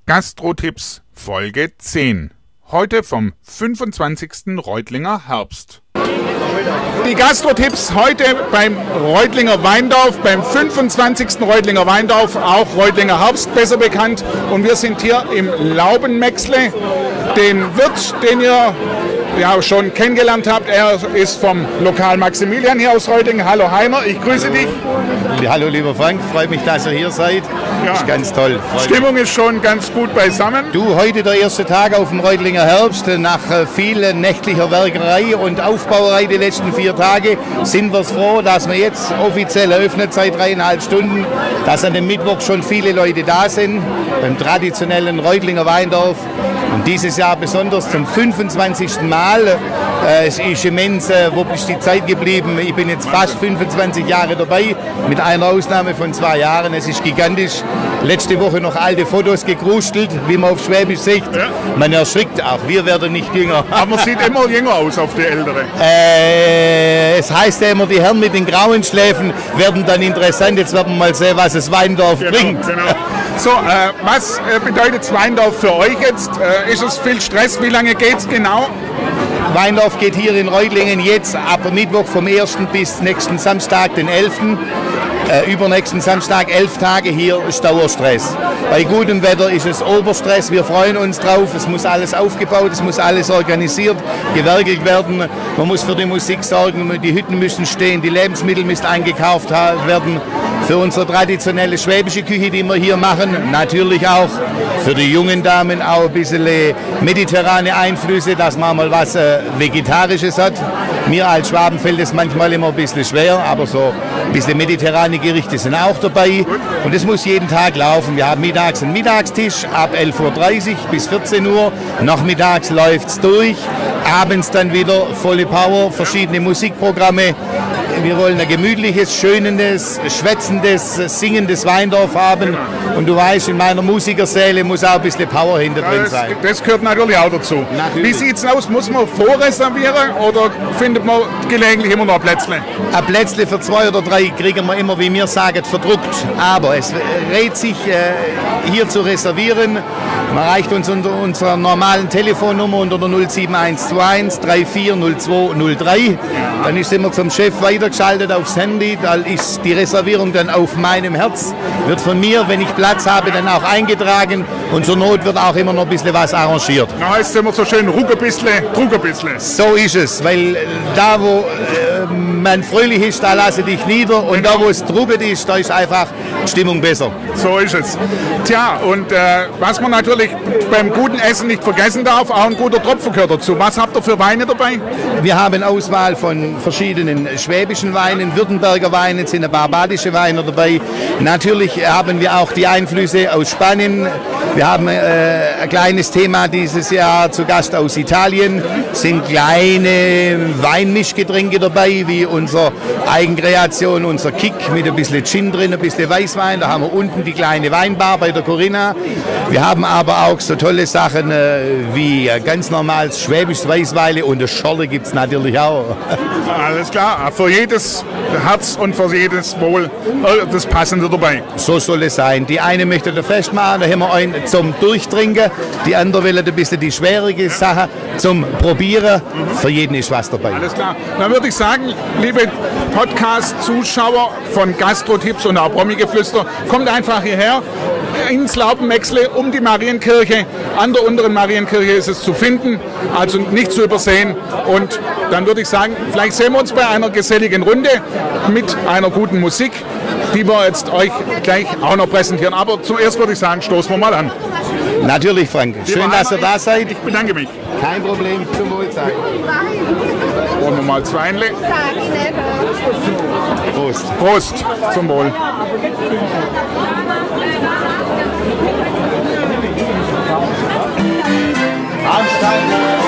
Gastrotipps Folge 10. Heute vom 25. Reutlinger Herbst. Die Gastrotipps heute beim Reutlinger Weindorf, beim 25. Reutlinger Weindorf, auch Reutlinger Herbst besser bekannt. Und wir sind hier im Laubenmäxle, den Wirt, den ihr ja schon kennengelernt habt. Er ist vom Lokal Maximilian hier aus Reutlingen. Hallo Heiner, ich grüße dich. Hallo lieber Frank, freut mich, dass ihr hier seid. Ja. Ist ganz toll. Stimmung ist schon ganz gut beisammen. Du, heute der erste Tag auf dem Reutlinger Herbst. Nach viel nächtlicher Werkerei und Aufbauerei die letzten 4 Tage sind wir froh, dass wir jetzt offiziell eröffnet seit 3,5 Stunden, dass an dem Mittwoch schon viele Leute da sind, beim traditionellen Reutlinger Weindorf. Und dieses Jahr besonders zum 25. Mal. Es ist immens wuppig die Zeit geblieben. Ich bin jetzt fast 25 Jahre dabei, mit einer Ausnahme von 2 Jahren. Es ist gigantisch. Letzte Woche noch alte Fotos gekrustelt, wie man auf Schwäbisch sagt. Ja. Man erschrickt auch, wir werden nicht jünger. Aber man sieht immer jünger aus auf die Ältere. Es heißt ja immer, die Herren mit den grauen Schläfen werden dann interessant. Jetzt werden wir mal sehen, was das Weindorf bringt. Genau. So, was bedeutet Weindorf für euch jetzt? Ist es viel Stress? Wie lange geht es genau? Weindorf geht hier in Reutlingen jetzt ab Mittwoch vom 1. bis nächsten Samstag, den 11. Übernächsten Samstag 11 Tage hier ist Dauerstress. Bei gutem Wetter ist es Oberstress, wir freuen uns drauf, es muss alles aufgebaut, es muss alles organisiert, gewerkelt werden, man muss für die Musik sorgen, die Hütten müssen stehen, die Lebensmittel müssen eingekauft werden, für unsere traditionelle schwäbische Küche, die wir hier machen, natürlich auch für die jungen Damen auch ein bisschen mediterrane Einflüsse, dass man mal was Vegetarisches hat. Mir als Schwaben fällt es manchmal immer ein bisschen schwer, aber so ein bisschen mediterrane Gerichte sind auch dabei. Und es muss jeden Tag laufen. Wir haben mittags einen Mittagstisch ab 11:30 Uhr bis 14 Uhr. Nachmittags läuft es durch. Abends dann wieder volle Power, verschiedene Musikprogramme. Wir wollen ein gemütliches, schönes, schwätzendes, singendes Weindorf haben. Und du weißt, in meiner Musikersäle muss auch ein bisschen Power hinter drin sein. Das gehört natürlich auch dazu. Natürlich. Wie sieht es aus? Muss man vorreservieren oder findet man gelegentlich immer noch ein Plätzle? Ein Plätzle für 2 oder 3 kriegen wir immer, wie wir sagen, verdruckt. Aber es rät sich, hier zu reservieren. Man erreicht uns unter unserer normalen Telefonnummer unter der 07121 340203. Dann ist immer zum Chef weitergeschaltet aufs Handy. Da ist die Reservierung dann auf meinem Herz. Wird von mir, wenn ich Platz habe, dann auch eingetragen. Und zur Not wird auch immer noch ein bisschen was arrangiert. Da heißt es immer so schön, ruck ein bisschen, trug ein bisschen. So ist es, weil da, wo man fröhlich ist, da lasse dich nieder. Und genau. Da, wo es trubet ist, da ist einfach die Stimmung besser. So ist es. Tja, und was man natürlich beim guten Essen nicht vergessen darf, auch ein guter Tropfen gehört dazu. Was habt ihr für Weine dabei? Wir haben Auswahl von verschiedenen schwäbischen Weinen, Württemberger Weinen, sind ein paar badische Weine dabei. Natürlich haben wir auch die Einflüsse aus Spanien. Wir haben ein kleines Thema dieses Jahr zu Gast aus Italien. Es sind kleine Weinmischgetränke dabei, wie unsere Eigenkreation, unser Kick mit ein bisschen Gin drin, ein bisschen Weißwein. Da haben wir unten die kleine Weinbar bei der Corinna. Wir haben aber auch so tolle Sachen wie ganz normales schwäbisches Weißweile und das Schorle gibt es natürlich auch. Alles klar, für jedes Herz und für jedes Wohl das Passende dabei. So soll es sein. Die eine möchte da festmachen, da haben wir einen zum Durchtrinken, die andere will ein bisschen die schwierige Sache zum Probieren. Für jeden ist was dabei. Alles klar. Dann würde ich sagen, liebe Podcast-Zuschauer von Gastrotipps und auch Promi-Geflüster, kommt einfach hierher ins Laubenmäxle um die Marienkirche. An der unteren Marienkirche ist es zu finden, also nicht zu übersehen. Und dann würde ich sagen, vielleicht sehen wir uns bei einer geselligen Runde mit einer guten Musik, die wir jetzt euch gleich auch noch präsentieren. Aber zuerst würde ich sagen, stoßen wir mal an. Natürlich, Frank. Schön, dass ihr da seid. Ich bedanke mich. Kein Problem. Zum Wohlsein. Wollen wir mal 2 Einle. Prost. Prost. Zum Wohl. Ansteigen.